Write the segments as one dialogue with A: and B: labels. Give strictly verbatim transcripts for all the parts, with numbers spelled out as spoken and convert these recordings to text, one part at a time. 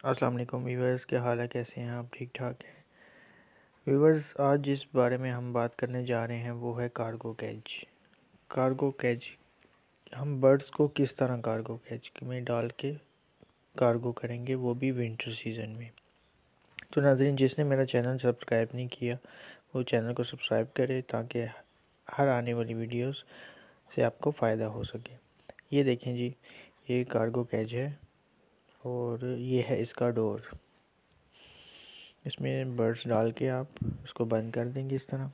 A: अस्सलाम वालेकुम व्यूवर्स, क्या हाल है? कैसे हैं आप? ठीक ठाक हैं व्यूवर्स। आज जिस बारे में हम बात करने जा रहे हैं वो है कार्गो कैज। कार्गो कैज हम बर्ड्स को किस तरह कार्गो कैज में डाल के कार्गो करेंगे, वो भी विंटर सीज़न में। तो नाज़रीन, जिसने मेरा चैनल सब्सक्राइब नहीं किया वो चैनल को सब्सक्राइब करे ताकि हर आने वाली वीडियोस से आपको फ़ायदा हो सके। ये देखें जी, ये कार्गो कैज है और ये है इसका डोर। इसमें बर्ड्स डाल के आप उसको बंद कर देंगे इस तरह।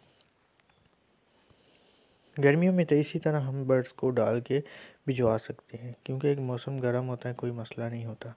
A: गर्मियों में तो इसी तरह हम बर्ड्स को डाल के भिजवा सकते हैं, क्योंकि एक मौसम गर्म होता है, कोई मसला नहीं होता।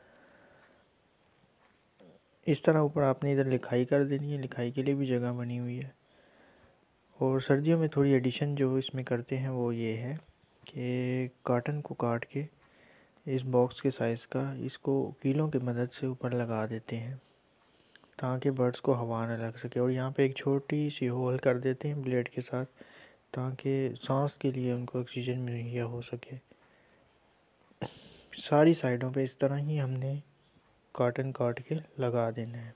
A: इस तरह ऊपर आपने इधर लिखाई कर देनी है, लिखाई के लिए भी जगह बनी हुई है। और सर्दियों में थोड़ी एडिशन जो इसमें करते हैं वो ये है कि कॉटन को काट के इस बॉक्स के साइज़ का इसको कीलों की मदद से ऊपर लगा देते हैं ताकि बर्ड्स को हवा न लग सके। और यहाँ पे एक छोटी सी होल कर देते हैं ब्लेड के साथ ताकि सांस के लिए उनको ऑक्सीजन मुहैया हो सके। सारी साइडों पे इस तरह ही हमने कॉटन काट के लगा देना है।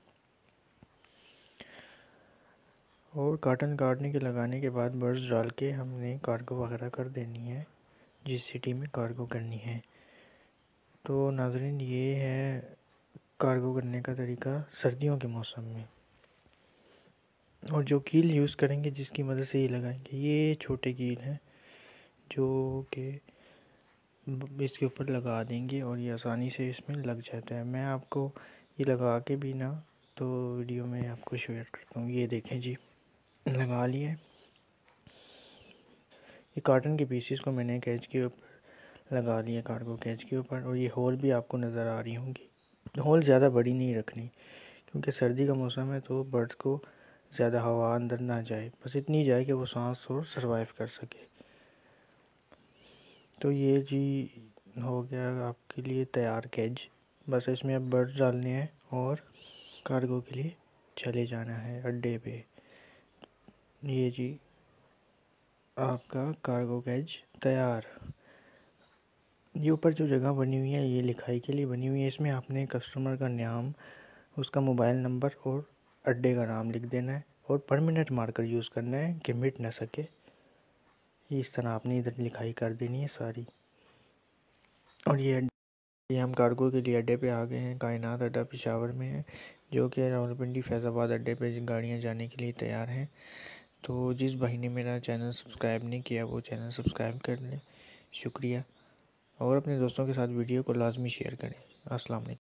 A: और कॉटन काटने के लगाने के बाद बर्ड्स डाल के हमने कार्गो वगैरह कर देनी है जिस सिटी में कार्गो करनी है। तो नाज़रीन, ये है कार्गो करने का तरीका सर्दियों के मौसम में। और जो कील यूज़ करेंगे, जिसकी मदद से ये लगाएंगे, ये छोटे कील हैं जो कि इसके ऊपर लगा देंगे और ये आसानी से इसमें लग जाता है। मैं आपको ये लगा के भी ना तो वीडियो में आपको शेयर करता हूँ। ये देखें जी, लगा लिया। ये कॉटन के पीसेस को मैंने कैच के ऊपर लगा लिया, कार्गो कैच के ऊपर। और ये होल भी आपको नज़र आ रही होंगी। होल ज़्यादा बड़ी नहीं रखनी क्योंकि सर्दी का मौसम है, तो बर्ड्स को ज़्यादा हवा अंदर ना जाए, बस इतनी जाए कि वो सांस और सर्वाइव कर सके। तो ये जी हो गया आपके लिए तैयार कैज। बस इसमें अब बर्ड्स डालने हैं और कार्गो के लिए चले जाना है अड्डे पे। ये जी आपका कार्गो कैज तैयार। ये ऊपर जो जगह बनी हुई है ये लिखाई के लिए बनी हुई है। इसमें आपने कस्टमर का नाम, उसका मोबाइल नंबर और अड्डे का नाम लिख देना है और परमानेंट मार्कर यूज़ करना है कि मिट ना सके। इस तरह आपने इधर लिखाई कर देनी है सारी। और ये ये हम कार्गो के लिए अड्डे पे आ गए हैं। कायनात अड्डा पेशावर में है, जो कि रावलपिंडी फैज़ाबाद अड्डे पे गाड़ियाँ जाने के लिए तैयार हैं। तो जिस भाई ने मेरा चैनल सब्सक्राइब नहीं किया वो चैनल सब्सक्राइब कर लें, शुक्रिया। और अपने दोस्तों के साथ वीडियो को लाजमी शेयर करें। अस्सलाम वालेकुम।